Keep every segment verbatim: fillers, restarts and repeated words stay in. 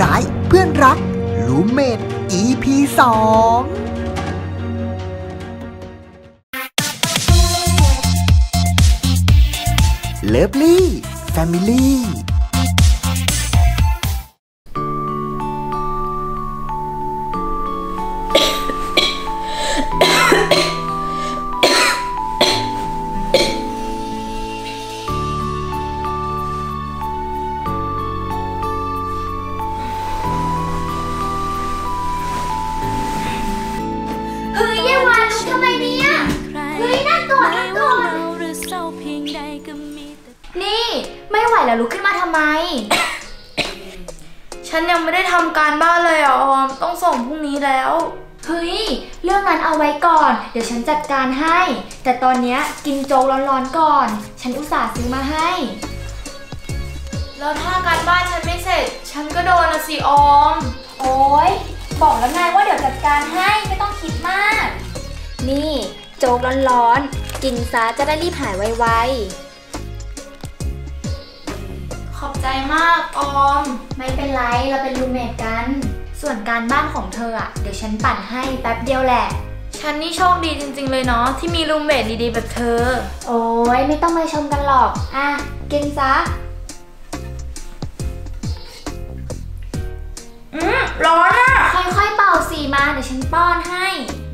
ร้ายเพื่อนรักรูมเมท อี พี สองเลิฟลี่แฟมิลี่นี่ไม่ไหวแล้วลุกขึ้นมาทำไมฉันยังไม่ได้ทำการบ้านเลยอ่ะออมต้องส่งพรุ่งนี้แล้วเฮ้ยเรื่องนั้นเอาไว้ก่อนเดี๋ยวฉันจัดการให้แต่ตอนนี้กินโจ๊กร้อนๆก่อนฉันอุตส่าห์ซื้อมาให้แล้วถ้าการบ้านฉันไม่เสร็จฉันก็โดนนะสิออมโอ๊ยบอกแล้วไงว่าเดี๋ยวจัดการให้ไม่ต้องคิดมากนี่โจ๊กร้อนๆกินซะจะได้รีบหายไวๆขอบใจมากออมไม่เป็นไรเราเป็นรูมเมทกันส่วนการบ้านของเธออ่ะเดี๋ยวฉันปั่นให้แป๊บเดียวแหละฉันนี่โชคดีจริงๆเลยเนาะที่มีรูมเมทดีๆแบบเธอโอ้ยไม่ต้องมาชมกันหรอกอ่ะกินซะอืมร้อนอ่ะค่อยๆเป่าสีมาเดี๋ยวฉันป้อนให้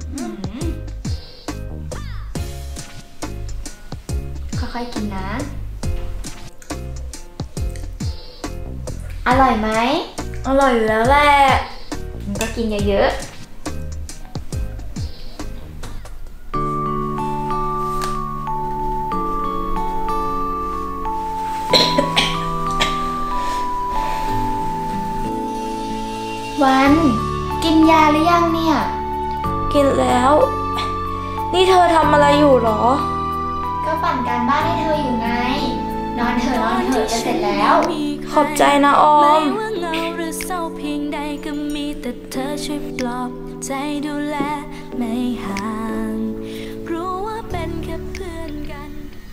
ค่อยๆกินนะอร่อยไหมอร่อยอยู่แล้วแหละมันก็กินเยอะๆ วันกินยาหรือยังเนี่ยกินแล้วนี่เธอทำอะไรอยู่หรอก็ปั่นการบ้านให้เธออยู่ไงนอนเถอะนอนเถอะจะเสร็จแล้วขอบใจนะออมไม่ว่าเงาหรือเศร้าเพียงใดก็มีแต่เธอช่วยปลอบใจดูแลไม่ห่างรู้ว่าเป็นแค่เพื่อนกัน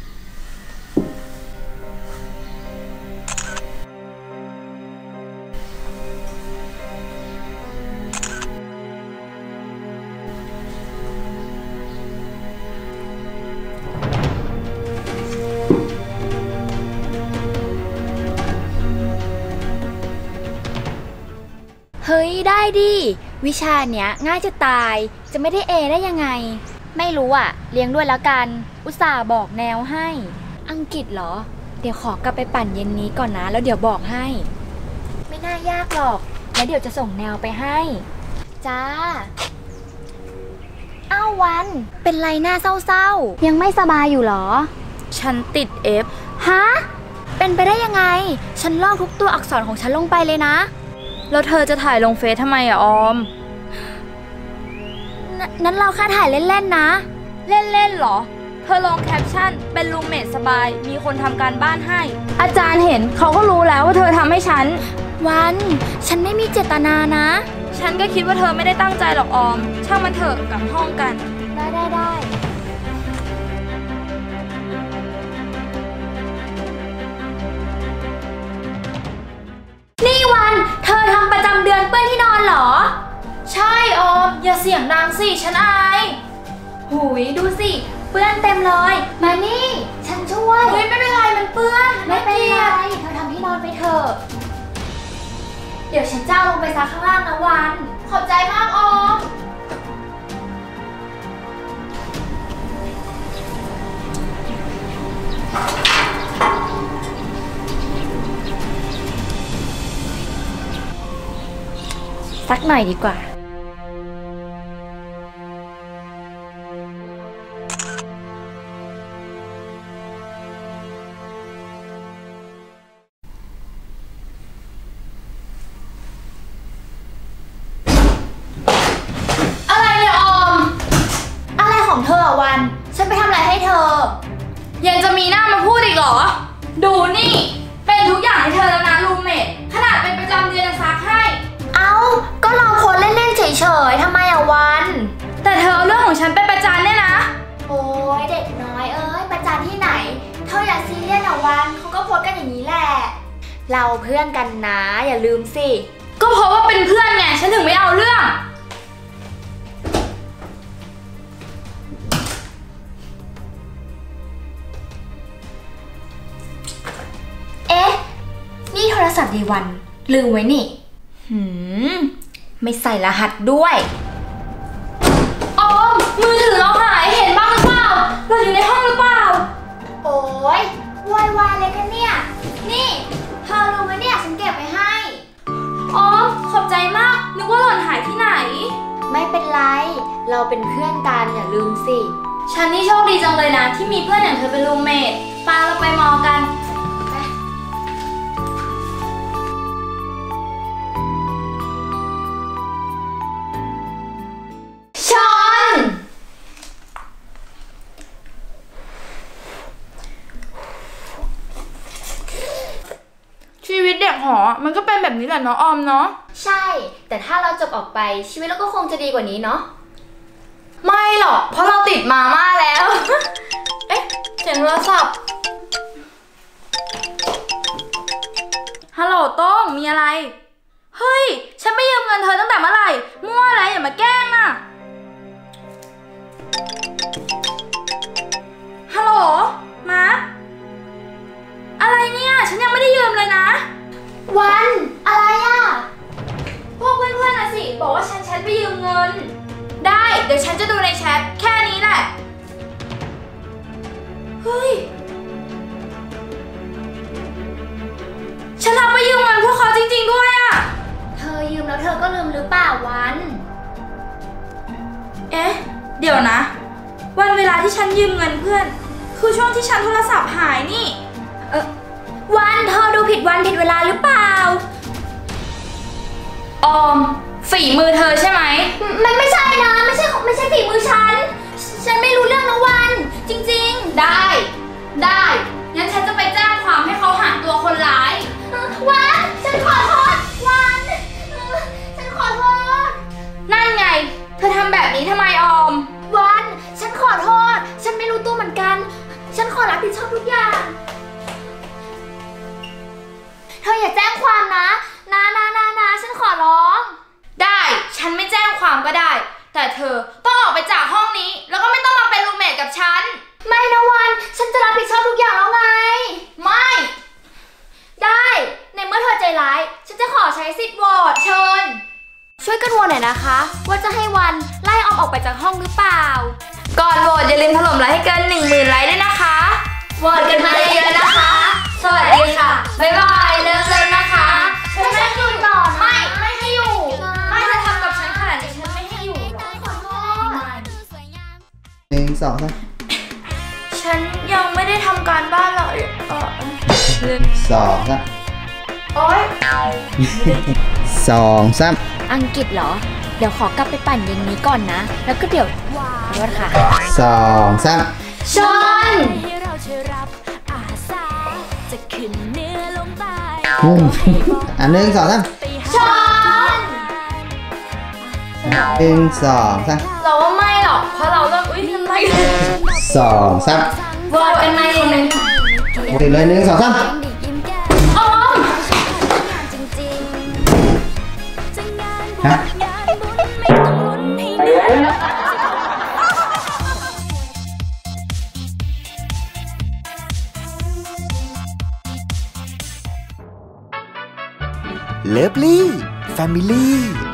เฮ้ยได้ดิวิชาเนี้ยง่ายจะตายจะไม่ได้เอได้ยังไงไม่รู้อ่ะเลี้ยงด้วยแล้วกันอุตส่าห์บอกแนวให้อังกฤษเหรอเดี๋ยวขอกลับไปปั่นเย็นนี้ก่อนนะแล้วเดี๋ยวบอกให้ไม่น่ายากหรอกแล้วเดี๋ยวจะส่งแนวไปให้จ้าอ้าววันเป็นไรหน้าเศร้าๆยังไม่สบายอยู่หรอฉันติด F ฮะเป็นไปได้ยังไงฉันลอกทุกตัวอักษรของฉันลงไปเลยนะแล้วเธอจะถ่ายลงเฟซทำไมอะออมนั้นเราแค่ถ่ายเล่นๆนะเล่นๆหรอเธอลงแคปชั่นเป็นรูมเมทสบายมีคนทำการบ้านให้อาจารย์เห็นเขาก็รู้แล้วว่าเธอทำให้ฉันวันฉันไม่มีเจตนานะฉันก็คิดว่าเธอไม่ได้ตั้งใจหรอกออมช่างมันเถอะกลับห้องกันได้ได้ได้นี่วันเธอทำประจำเดือนเปื้อนที่นอนเหรอใช่ออมอย่าเสียงดังสิฉันอายหูยดูสิเปื้อนเต็มเลยมานี่ฉันช่วยเฮ้ยไม่เป็นไรมันเปื้อนไม่เป็นไรเธอทำที่นอนไปเถอะเดี๋ยวฉันจ้าลงไปซักข้างล่างนะวันขอบใจมากออมสักหน่อยดีกว่าอะไรเนี่ยออมอะไรของเธอวันฉันไปทำอะไรให้เธอยังจะมีหน้ามาพูดอีกเหรอดูนี่เป็นทุกอย่างให้เธอแล้วนะรูมเมทขนาดเป็นประจำเดือนซักให้เอ้าก็ลองโพสเล่นๆเฉยๆทำไมอะวันแต่เธอเอาเรื่องของฉันไปประจานเนี่ยนะโอ้ยเด็กน้อยเอ้ยประจานที่ไหนเธออย่าซีเรียสนะวันเขาก็โพสกันอย่างนี้แหละเราเพื่อนกันนะอย่าลืมสิก็เพราะว่าเป็นเพื่อนไงฉันถึงไม่เอาเรื่องเอ๊ะนี่โทรศัพท์ยายวันลืมไว้นี่หืมไม่ใส่รหัสด้วยออมมือถือเราหายเห็นบ้างหรือเปล่าเราอยู่ในห้องหรือเปล่าโอ๊ยวายวายเลยกันเนี่ยนี่เธอรู้ไหมเนี่ยฉันเก็บไว้ให้ออมขอบใจมากนึกว่าหล่นหายที่ไหนไม่เป็นไรเราเป็นเพื่อนกันอย่าลืมสิฉันนี่โชคดีจังเลยนะที่มีเพื่อนอย่างเธอเป็นรูมเมทปาเราไปมอกันชีวิตเด็กหอมันก็เป็นแบบนี้แหละเนาะออมเนาะใช่แต่ถ้าเราจบออกไปชีวิตเราก็คงจะดีกว่านี้เนาะไม่หรอกเพราะเราติดมาม่าแล้ว เอ๊ะเสียงโทรศัพท์ฮัลโหลโต้งมีอะไรเฮ้ยฉันไม่ยืมเงินเธอตั้งแต่เมื่อไหร่มั่วอะไรอย่ามาแกล้งนะฮัลโหลมาร์คอะไรเนี่ยฉันยังไม่ได้ยืมเลยนะวันอะไรอ่ะพวกเพื่อนๆนะสิบอกว่าฉันแชทไปยืมเงินได้เดี๋ยวฉันจะดูในแชทแค่นี้แหละเฮ้ยฉันทำไปยืมเงินพวกเขาจริงๆด้วยอ่ะเธอยืมแล้วเธอก็ลืมหรือเปล่าวันเอ๊ะเดี๋ยวนะวันเวลาที่ฉันยืมเงินเพื่อนคือช่วงที่ฉันโทรศัพท์หายนี่เออวันเธอดูผิดวันผิดเวลาหรือเปล่าออมฝีมือเธอใช่ไหมมันไม่ใช่นะไม่ใช่ไม่ใช่ฝีมือฉันฉันไม่รู้เรื่องนะวันจริงๆได้ได้งั้นฉันจะไปแจ้งความให้เขาหาตัวคนร้ายวันฉันขอโทษวันฉันขอโทษนั่นไงเธอทำแบบนี้ทำไมออมวันฉันขอโทษฉันไม่รู้ตัวเหมือนกันฉันขอรับผิดชอบทุกอย่างเธออย่าแจ้งความนะนะนะนะนะฉันขอร้องได้ฉันไม่แจ้งความก็ได้แต่เธอต้องออกไปจากห้องนี้แล้วก็ไม่ต้องมาเป็นรูมเมทกับฉันไม่นะวันฉันจะรับผิดชอบทุกอย่างแล้วไงไม่ได้ในเมื่อเธอใจร้ายฉันจะขอใช้สิทธิ์โหวตเชิญช่วยกันโหวตหน่อยนะคะว่าจะให้วันไล่ออมออกไปจากห้องหรือเปล่าก่อนโหวตอย่าลืมถล่มไลค์ให้เกินหนึ่งหมื่นไลค์ด้วยนะคะโหวตกันมาเยอะๆนะคะสวัสดีค่ะบ๊ายบายเลิกเลยนะคะฉันไม่อยู่ต่อไม่ไม่ให้อยู่ไม่จะทำกับฉันขนาดนี้ฉันไม่ให้อยู่ขอโทษหนึ่งสองสามฉันยังไม่ได้ทำการบ้านเลยเออสองสามโอ๊ยสองสามอังกฤษเหรอเดี๋ยวขอกลับไปปั่นเย็นนี้ก่อนนะแล้วก็เดี๋ยวรถค่ะสองสามชนอันหนึ่งสองสามชนหนึ่งสองสามเราว่าไม่หรอกเพราะเราเริ่มอุ้ยทำไมสองสามโหวตกันมาเลยโหวตเลยหนึ่งสองสามออมฮะเลิฟลี่แฟมิลี่